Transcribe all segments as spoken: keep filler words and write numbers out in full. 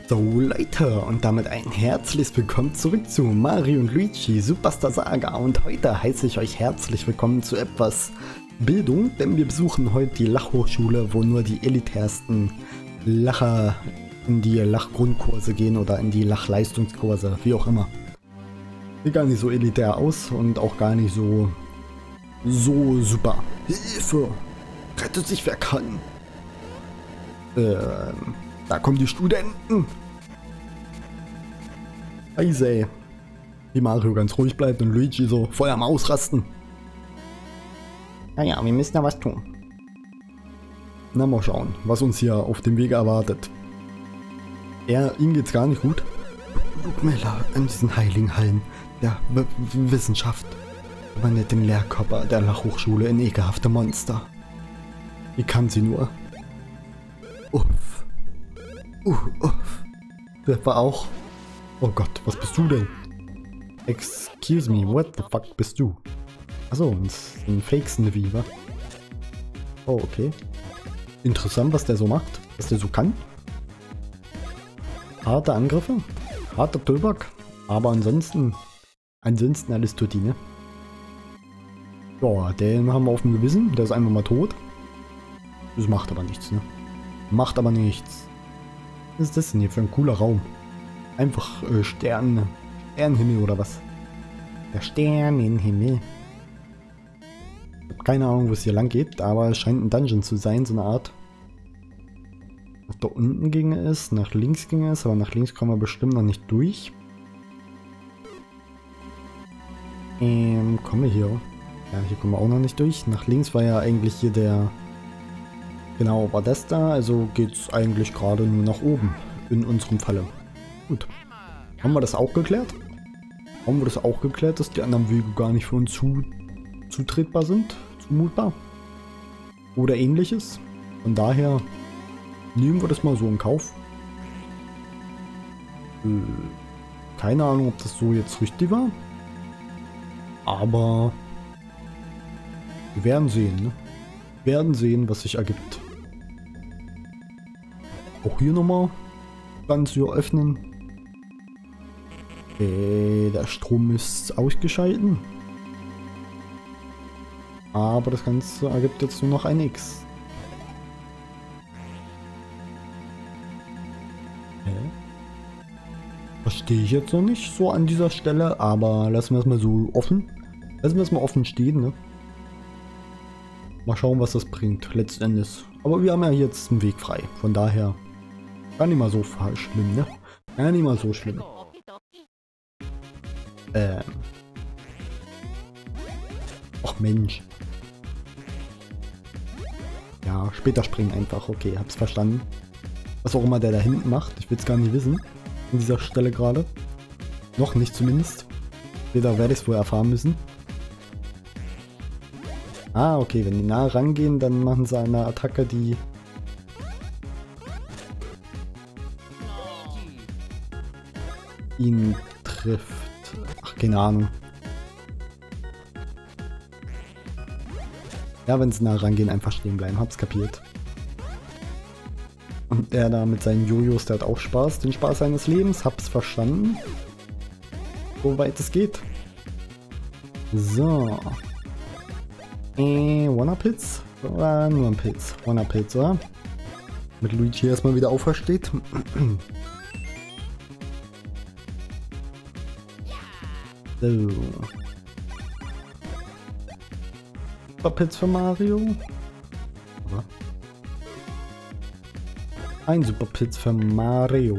So Leute, und damit ein herzliches Willkommen zurück zu Mario und Luigi Superstar Saga, und heute heiße ich euch herzlich willkommen zu etwas Bildung, denn wir besuchen heute die Lachhochschule, wo nur die elitärsten Lacher in die Lachgrundkurse gehen oder in die Lachleistungskurse, wie auch immer. Sieht gar nicht so elitär aus und auch gar nicht so so super. Hilfe! Rettet sich wer kann! Ähm... Da kommen die Studenten. Scheiße. Wie Mario ganz ruhig bleibt und Luigi so voll am Ausrasten. Naja, wir müssen da was tun. Na, mal schauen, was uns hier auf dem Weg erwartet. Er, ihm geht's gar nicht gut. Blutmiller in diesen heiligen Hallen der w w Wissenschaft. Aber nicht den Lehrkörper der Lachhochschule in ekelhafte Monster. Wie kann sie nur? Uff. Uh, uh. Das war auch... Oh Gott, was bist du denn? Excuse me, what the fuck bist du? Achso, ein Fake-Snivy, wa? Oh, okay. Interessant, was der so macht, was der so kann. Harte Angriffe, harter Tobak, aber ansonsten... Ansonsten alles tutti, ne? Ja, den haben wir auf dem Gewissen, der ist einfach mal tot. Das macht aber nichts, ne? Macht aber nichts. Was ist das denn hier für ein cooler Raum? Einfach äh, Stern, Sternenhimmel oder was? Der Sternenhimmel. Ich habe keine Ahnung, wo es hier lang geht, aber es scheint ein Dungeon zu sein, so eine Art. Nach da unten ging es, nach links ging es, aber nach links kommen wir bestimmt noch nicht durch. Ähm, kommen wir hier? Ja, hier kommen wir auch noch nicht durch. Nach links war ja eigentlich hier der... Genau, war das da, also geht's eigentlich gerade nur nach oben, in unserem Falle. Gut. Haben wir das auch geklärt? Haben wir das auch geklärt, dass die anderen Wege gar nicht für uns zu, zutretbar sind? Zumutbar? Oder ähnliches? Von daher nehmen wir das mal so in Kauf. Äh, keine Ahnung, ob das so jetzt richtig war. Aber wir werden sehen, ne? Wir werden sehen, was sich ergibt. Auch hier nochmal ganz hier öffnen. Okay, der Strom ist ausgeschalten. Aber das Ganze ergibt jetzt nur noch ein X. Okay. Verstehe ich jetzt noch nicht so an dieser Stelle, aber lassen wir es mal so offen. Lassen wir es mal offen stehen, ne? Mal schauen, was das bringt, letztendlich. Aber wir haben ja jetzt einen Weg frei. Von daher gar nicht mal so schlimm, ne? Gar nicht mal so schlimm. Ähm. Och Mensch. Ja, später springen einfach. Okay, hab's verstanden. Was auch immer der da hinten macht. Ich will es gar nicht wissen. An dieser Stelle gerade. Noch nicht zumindest. Später werde ich es wohl erfahren müssen. Ah, okay, wenn die nah rangehen, dann machen sie eine Attacke, die... ihn trifft. Ach, keine Ahnung. Ja, wenn sie nah rangehen, einfach stehen bleiben. Hab's kapiert. Und er da mit seinen Jojos, der hat auch Spaß. Den Spaß seines Lebens. Hab's verstanden. Soweit es geht. So. Äh, Wanna-Pilz? Oder nur ein Pilz? Wanna-Pilz, oder? Mit Luigi erstmal wieder aufersteht. So. Superpilz für Mario. Oder? Ein Superpilz für Mario.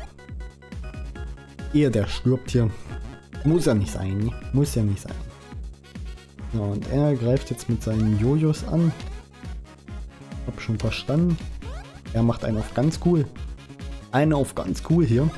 Ehe der stirbt hier. Muss ja nicht sein. Muss ja nicht sein. Ja, und er greift jetzt mit seinen Jojos an. Hab schon verstanden. Er macht einen auf ganz cool. Einen auf ganz cool hier.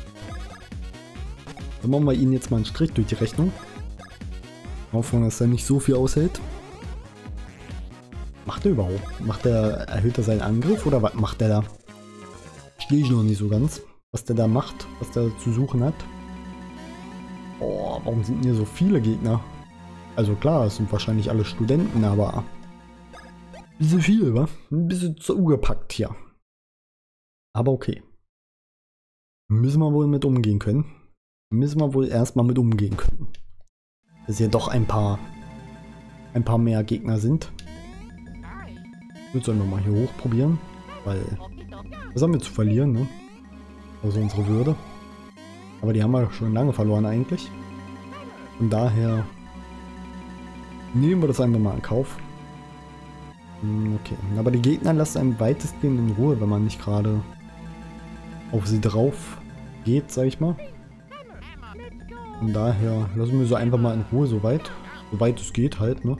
Dann machen wir ihn jetzt mal einen Strich durch die Rechnung. Hoffen, dass er nicht so viel aushält. Macht er überhaupt? Macht er, erhöht er seinen Angriff oder was macht er da? Stehe ich noch nicht so ganz, was der da macht, was der zu suchen hat. Oh, warum sind denn hier so viele Gegner? Also klar, es sind wahrscheinlich alle Studenten, aber ein bisschen viel, wa? Ein bisschen zugepackt hier. Aber okay. Müssen wir wohl mit umgehen können. Müssen wir wohl erstmal mit umgehen können. Dass hier doch ein paar, ein paar mehr Gegner sind. Ich würde es einfach mal hier hoch probieren. Weil, was haben wir zu verlieren, ne? Außer unsere Würde. Aber die haben wir schon lange verloren eigentlich. Von daher nehmen wir das einfach mal in Kauf. Okay, aber die Gegner lassen einem weitestgehend in Ruhe, wenn man nicht gerade auf sie drauf geht, sag ich mal. Von daher lassen wir sie einfach mal in Ruhe, soweit. Soweit es geht halt, ne?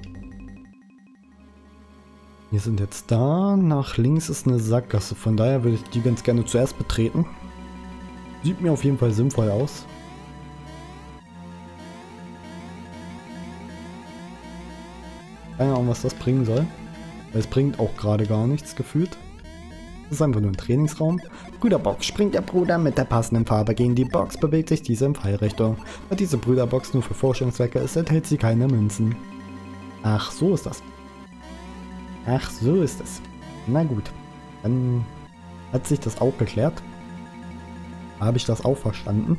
Wir sind jetzt da. Nach links ist eine Sackgasse. Von daher würde ich die ganz gerne zuerst betreten. Sieht mir auf jeden Fall sinnvoll aus. Keine Ahnung, was das bringen soll. Weil es bringt auch gerade gar nichts gefühlt. Das ist einfach nur ein Trainingsraum. Brüderbox. Springt der Bruder mit der passenden Farbe gegen die Box, bewegt sich diese in Pfeilrichtung. Da diese Brüderbox nur für Forschungszwecke ist, enthält sie keine Münzen. Ach, so ist das. Ach, so ist es. Na gut. Dann hat sich das auch geklärt. Habe ich das auch verstanden.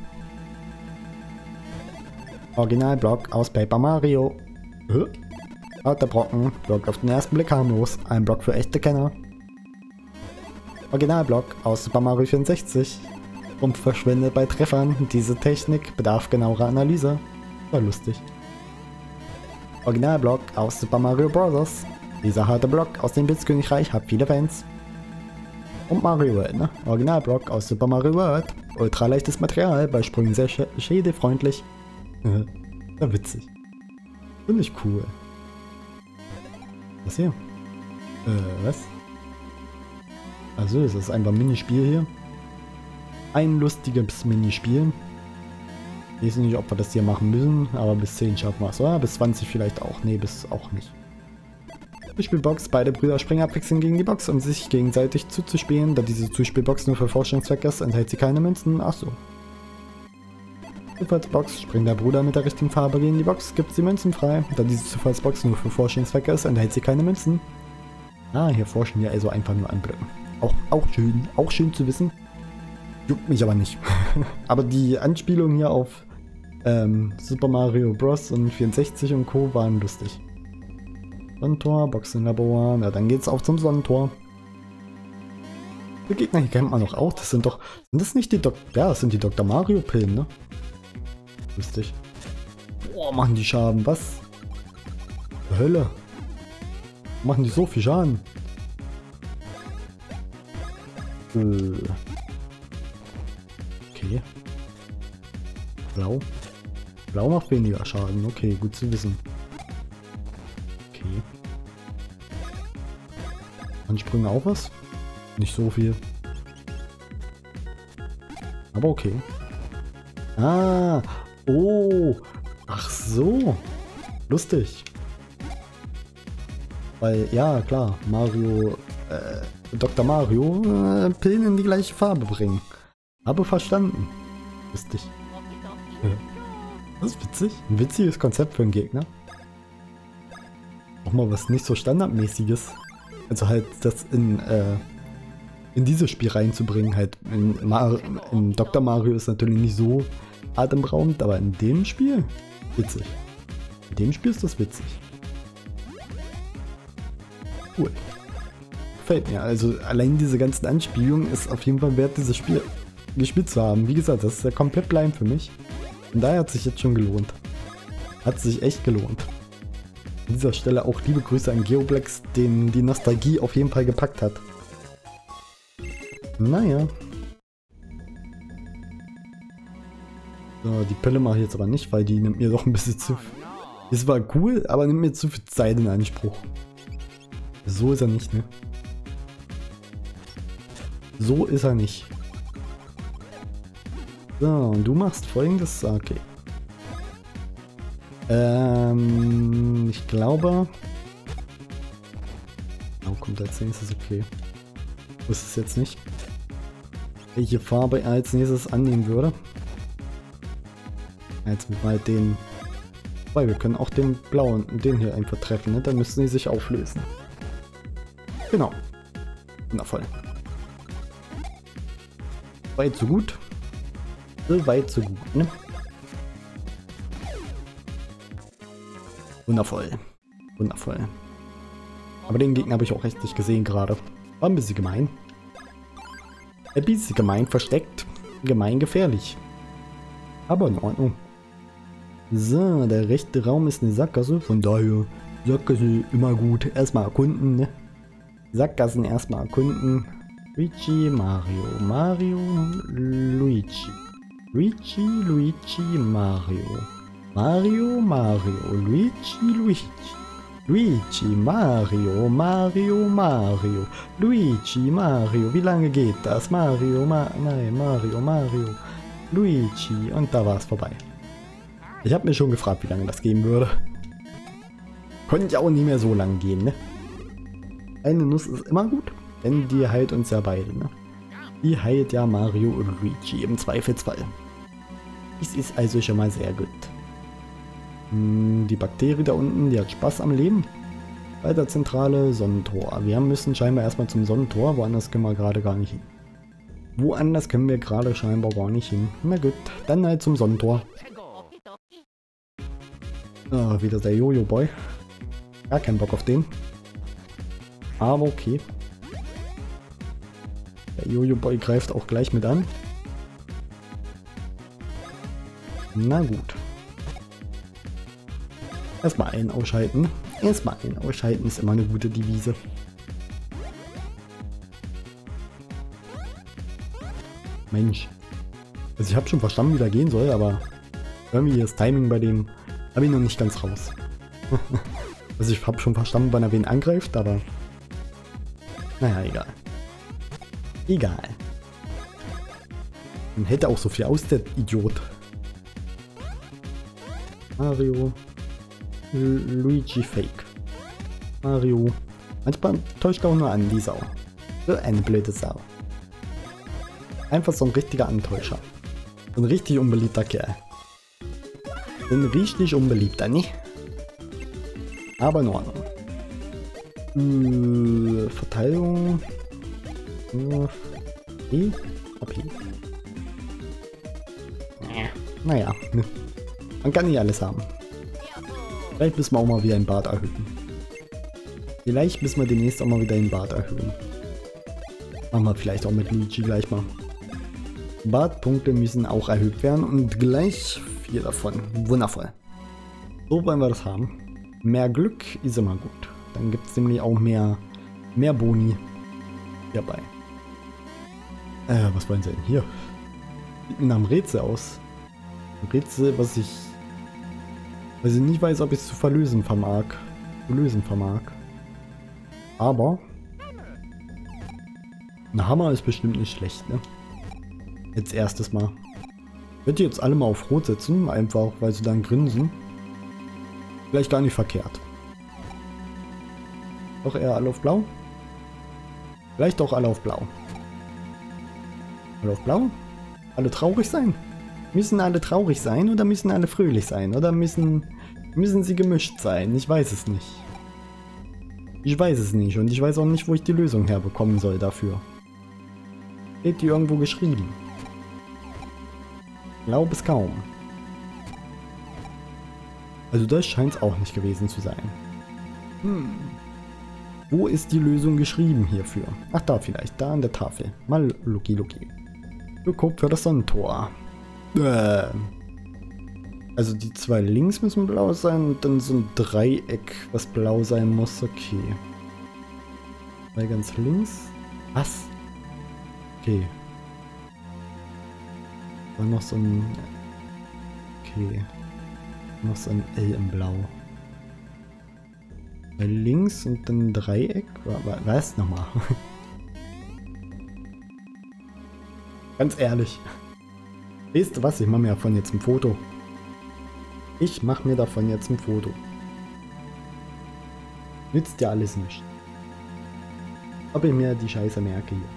Originalblock aus Paper Mario. Hä? Harter Brocken. Block auf den ersten Blick harmlos. Ein Block für echte Kenner. Originalblock aus Super Mario vierundsechzig. Rumpf verschwindet bei Treffern. Diese Technik bedarf genauerer Analyse. War lustig. Originalblock aus Super Mario Bros. Dieser harte Block aus dem Blitzkönigreich hat viele Fans. Und Mario World, ne? Originalblock aus Super Mario World. Ultraleichtes Material, bei Sprüngen sehr sch schädelfreundlich. Ja, witzig. Finde ich cool. Was hier? Äh, was? Also, es ist einfach ein Minispiel hier. Ein lustiges Minispiel. Ich weiß nicht, ob wir das hier machen müssen, aber bis zehn schaffen wir es, oder? Bis zwanzig vielleicht auch. Nee, bis auch nicht. Zuspielbox. Beide Brüder springen abwechselnd gegen die Box, um sich gegenseitig zuzuspielen. Da diese Zuspielbox nur für Forschungszwecke ist, enthält sie keine Münzen. Ach so. Zufallsbox. Springt der Bruder mit der richtigen Farbe gegen die Box, gibt sie Münzen frei. Da diese Zufallsbox nur für Forschungszwecke ist, enthält sie keine Münzen. Ah, hier forschen wir also einfach nur an Blöcken. Auch, auch schön. Auch schön zu wissen. Juckt mich aber nicht. Aber die Anspielungen hier auf ähm, Super Mario Bros. Und vierundsechzig und Co. waren lustig. Sonnentor, Boxenlabor, na dann geht's auch zum Sonnentor. Die Gegner hier kennt man noch auch, das sind doch, sind das nicht die Dok ja, das sind die Doktor Mario Pillen, ne? Lustig. Boah, machen die Schaden, was? Hölle. Machen die so viel Schaden? Äh. Okay. Blau. Blau macht weniger Schaden, okay, gut zu wissen. Okay. Ansprünge auch was? Nicht so viel. Aber okay. Ah. Oh. Ach so. Lustig. Weil, ja, klar. Mario, äh, Doktor Mario, äh, Pillen in die gleiche Farbe bringen. Habe verstanden. Lustig. Ja. Das ist witzig. Ein witziges Konzept für einen Gegner. Auch mal was nicht so standardmäßiges. Also halt das in, äh, in dieses Spiel reinzubringen. Halt in, Mar in Doktor Mario ist natürlich nicht so atemberaubend, aber in dem Spiel witzig. In dem Spiel ist das witzig. Cool. Gefällt mir. Also allein diese ganzen Anspielungen ist auf jeden Fall wert, dieses Spiel gespielt zu haben. Wie gesagt, das ist ja komplett blind für mich. Und daher hat sich jetzt schon gelohnt. Hat sich echt gelohnt. An dieser Stelle auch liebe Grüße an Geoblex, den die Nostalgie auf jeden Fall gepackt hat. Naja. So, die Pille mache ich jetzt aber nicht, weil die nimmt mir doch ein bisschen zu... Ist zwar cool, aber nimmt mir zu viel Zeit in Anspruch. So ist er nicht, ne? So ist er nicht. So, und du machst folgendes. Okay. Ähm, ich glaube... Oh, kommt als nächstes, okay. Ich wusste es jetzt nicht, welche Farbe er als nächstes annehmen würde. Jetzt mal den... Weil wir können auch den blauen, den hier einfach treffen, ne? Dann müssten die sich auflösen. Genau. Wundervoll. Weit so gut. So weit, so gut, ne? Wundervoll. Wundervoll. Aber den Gegner habe ich auch richtig gesehen gerade. War ein bisschen gemein. Ein bisschen gemein versteckt. Gemein gefährlich. Aber in Ordnung. So, der rechte Raum ist eine Sackgasse. Von daher, Sackgasse immer gut. Erstmal erkunden, ne? Sackgassen erstmal erkunden. Luigi, Mario. Mario, Luigi. Luigi, Luigi, Mario. Mario, Mario. Luigi, Luigi. Luigi, Mario, Mario, Mario. Luigi, Mario. Wie lange geht das? Mario, Ma nein, Mario, Mario. Luigi. Und da war es vorbei. Ich habe mir schon gefragt, wie lange das gehen würde. Konnte ja auch nicht mehr so lang gehen, ne? Eine Nuss ist immer gut, denn die heilt uns ja beide, ne? Die heilt ja Mario und Luigi im Zweifelsfall. Dies ist also schon mal sehr gut. Hm, die Bakterie da unten, die hat Spaß am Leben. Bei der Zentrale Sonnentor. Wir müssen scheinbar erstmal zum Sonnentor, woanders können wir gerade gar nicht hin. Woanders können wir gerade scheinbar gar nicht hin. Na gut, dann halt zum Sonnentor. Ah, wieder der Jojo-Boy. Gar keinen Bock auf den. Aber okay. Der Jojo-Boy greift auch gleich mit an. Na gut. Erstmal einen ausschalten. Erstmal einen ausschalten ist immer eine gute Devise. Mensch. Also ich habe schon verstanden, wie der gehen soll, aber irgendwie das Timing bei dem habe ich noch nicht ganz raus. Also ich habe schon verstanden, wann er wen angreift, aber naja, egal. Egal. Man hätte auch so viel aus, der Idiot. Mario. L Luigi Fake. Mario. Manchmal täuscht er auch nur an, die Sau. So eine blöde Sau. Einfach so ein richtiger Antäuscher. So ein richtig unbeliebter Kerl. So ein richtig unbeliebter, ne? Aber in Ordnung. Äh, Verteidigung. Äh, okay. Naja, ne. Man kann nicht alles haben. Vielleicht müssen wir auch mal wieder den Bart erhöhen. Vielleicht müssen wir demnächst auch mal wieder den Bart erhöhen. Machen wir vielleicht auch mit Luigi gleich mal. Bartpunkte müssen auch erhöht werden und gleich vier davon. Wundervoll. So wollen wir das haben. Mehr Glück ist immer gut. Dann gibt es nämlich auch mehr, mehr Boni hierbei. Äh, was wollen sie denn hier? Sieht mir nach einem Rätsel aus. Ein Rätsel, was ich, was ich nicht weiß, ob ich es zu verlösen vermag. Zu lösen vermag. Aber ein Hammer ist bestimmt nicht schlecht, ne? Jetzt erstes Mal. Ich würde jetzt alle mal auf Rot setzen, einfach weil sie dann grinsen. Vielleicht gar nicht verkehrt. Doch eher alle auf Blau? Vielleicht doch alle auf Blau. Alle auf Blau? Alle traurig sein? Müssen alle traurig sein oder müssen alle fröhlich sein? Oder müssen, müssen sie gemischt sein? Ich weiß es nicht. Ich weiß es nicht und ich weiß auch nicht, wo ich die Lösung herbekommen soll dafür. Steht die irgendwo geschrieben? Glaub es kaum. Also das scheint es auch nicht gewesen zu sein. Hm. Wo ist die Lösung geschrieben hierfür? Ach, da vielleicht. Da an der Tafel. Mal Lucky Lucky. Geguckt für das Sonnentor. Äh. Also die zwei links müssen blau sein und dann so ein Dreieck, was blau sein muss. Okay. Zwei ganz links. Was? Okay. War noch so ein... Okay. Noch so ein L im Blau. Bei links und dann ein Dreieck. Was nochmal? Ganz ehrlich. Weißt du was? Ich mache mir davon jetzt ein Foto. Ich mache mir davon jetzt ein Foto. Nützt ja alles nicht. Ob ich mir die Scheiße merke hier.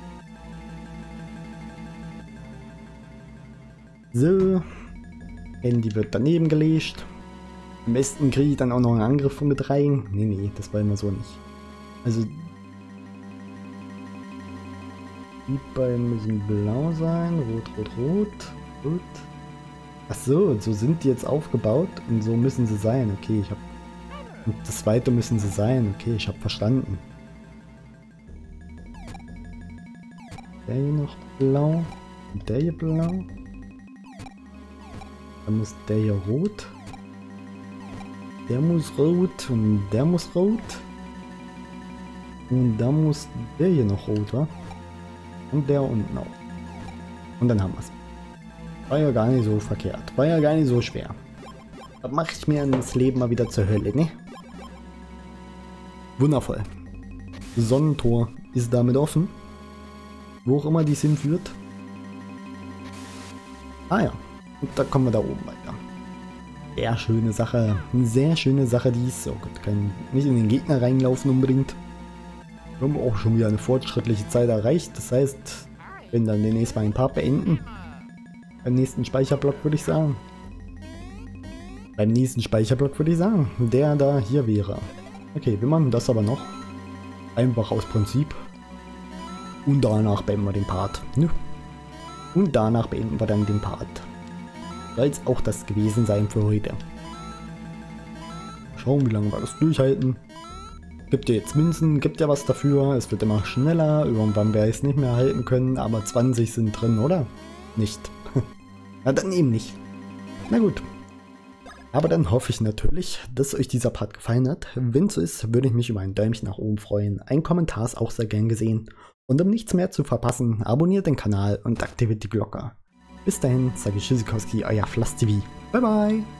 So. Handy wird daneben gelegt. Am besten kriege ich dann auch noch einen Angriff mit rein. Nee, nee, das wollen wir so nicht. Also. Die beiden müssen blau sein. Rot, rot, rot. Gut. Ach so, so sind die jetzt aufgebaut und so müssen sie sein. Okay, ich habe... Und das zweite müssen sie sein. Okay, ich habe verstanden. Der hier noch blau. Und der hier blau. Dann muss der hier rot. Der muss rot und der muss rot. Und dann muss der hier noch rot, wa? Und der unten auch. Und dann haben wir es. War ja gar nicht so verkehrt. War ja gar nicht so schwer. Da mache ich mir das Leben mal wieder zur Hölle, ne? Wundervoll. Sonnentor ist damit offen. Wo auch immer dies hinführt. Ah ja. Und da kommen wir da oben weiter. Sehr schöne Sache. Eine sehr schöne Sache dies. Oh Gott, kann nicht in den Gegner reinlaufen unbedingt. Wir haben auch schon wieder eine fortschrittliche Zeit erreicht. Das heißt, wenn dann demnächst mal ein Part beenden. Beim nächsten Speicherblock würde ich sagen. Beim nächsten Speicherblock würde ich sagen. Der da hier wäre. Okay, wir machen das aber noch. Einfach aus Prinzip. Und danach beenden wir den Part. Nö. Und danach beenden wir dann den Part. Soll es auch das gewesen sein für heute. Schauen, wie lange wir das durchhalten. Gibt ja jetzt Münzen, gibt ja was dafür. Es wird immer schneller. Irgendwann werde ich es nicht mehr halten können. Aber zwanzig sind drin, oder? Nicht. Na dann eben nicht. Na gut. Aber dann hoffe ich natürlich, dass euch dieser Part gefallen hat. Wenn es so ist, würde ich mich über ein Däumchen nach oben freuen. Ein Kommentar ist auch sehr gern gesehen. Und um nichts mehr zu verpassen, abonniert den Kanal und aktiviert die Glocke. Bis dahin sage ich Tschüssikowski, euer Flass T V. Bye bye!